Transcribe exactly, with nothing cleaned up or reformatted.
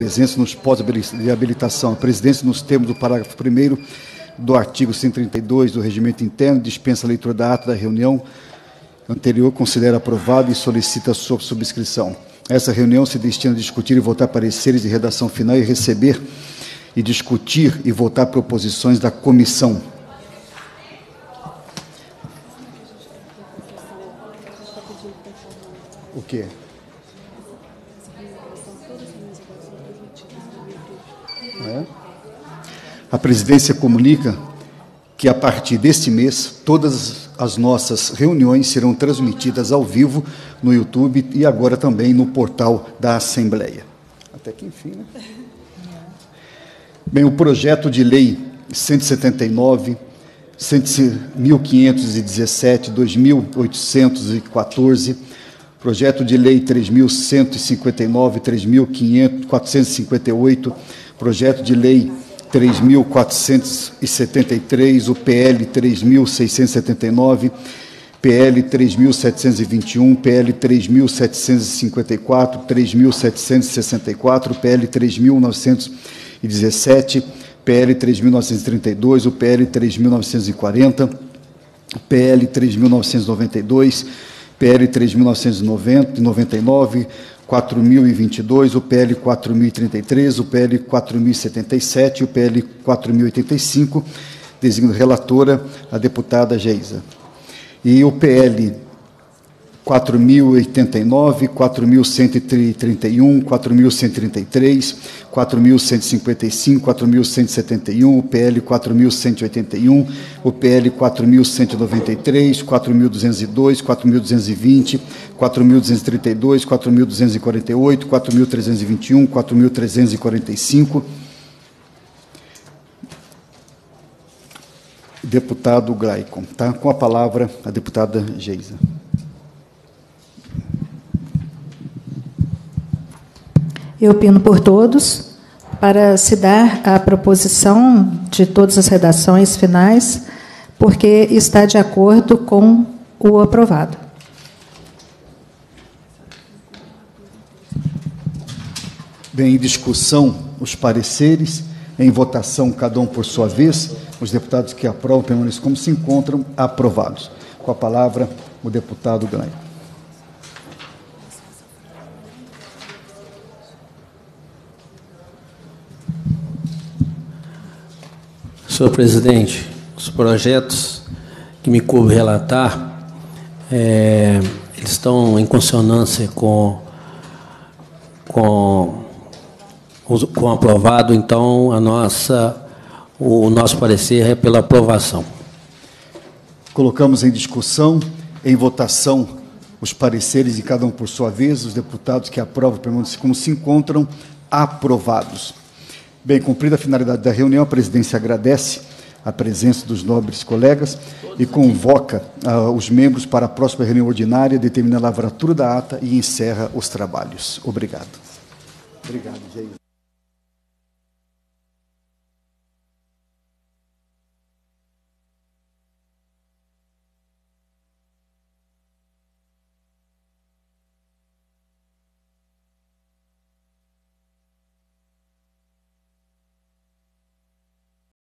presença nos pós de habilitação. A presidência, nos termos do parágrafo primeiro do artigo cento e trinta e dois do Regimento Interno, dispensa a leitura da ata da reunião anterior, considera aprovado e solicita sua subscrição. Essa reunião se destina a discutir e votar pareceres de redação final e receber e discutir e votar proposições da comissão. O quê? É. A presidência comunica que, a partir deste mês, todas as nossas reuniões serão transmitidas ao vivo no YouTube e agora também no portal da Assembleia. Até que enfim, né? Bem, o projeto de lei cento e setenta e nove, mil quinhentos e dezessete, dois mil oitocentos e quatorze, projeto de lei três mil cento e cinquenta e nove, três mil quatrocentos e cinquenta e oito, projeto de lei três mil quatrocentos e setenta e três, o P L três mil seiscentos e setenta e nove, P L três mil setecentos e vinte e um, P L três mil setecentos e cinquenta e quatro, três mil setecentos e sessenta e quatro, P L três mil novecentos e dezessete, P L três mil novecentos e trinta e dois, o P L três mil novecentos e quarenta, o P L três mil novecentos e noventa e dois, P L três mil novecentos e noventa e nove, quatro mil e vinte e dois, o P L quatro mil e trinta e três, o P L quatro mil e setenta e sete, o P L quatro mil e oitenta e cinco, designo relatora a deputada Geisa. E o P L quatro mil e oitenta e nove, quatro mil cento e trinta e um, quatro mil cento e trinta e três, quatro mil cento e cinquenta e cinco, quatro mil cento e setenta e um, o P L quatro mil cento e oitenta e um, o P L quatro mil cento e noventa e três, quatro mil duzentos e dois, quatro mil duzentos e vinte, quatro mil duzentos e trinta e dois, quatro mil duzentos e quarenta e oito, quatro mil trezentos e vinte e um, quatro mil trezentos e quarenta e cinco. Deputado Glaicon. Tá? Com a palavra, a deputada Geisa. Eu opino por todos para se dar a proposição de todas as redações finais, porque está de acordo com o aprovado. Bem, em discussão, os pareceres, em votação, cada um por sua vez, os deputados que aprovam permanecem como se encontram aprovados. Com a palavra, o deputado Glaicon. Senhor presidente, os projetos que me coube relatar, é, eles estão em consonância com, com, com o aprovado, então a nossa, o nosso parecer é pela aprovação. Colocamos em discussão, em votação, os pareceres, e cada um por sua vez, os deputados que aprovam permanecem como se encontram aprovados. Bem, cumprida a finalidade da reunião, a presidência agradece a presença dos nobres colegas e convoca uh, os membros para a próxima reunião ordinária, determina a lavratura da ata e encerra os trabalhos. Obrigado. Obrigado, Jair.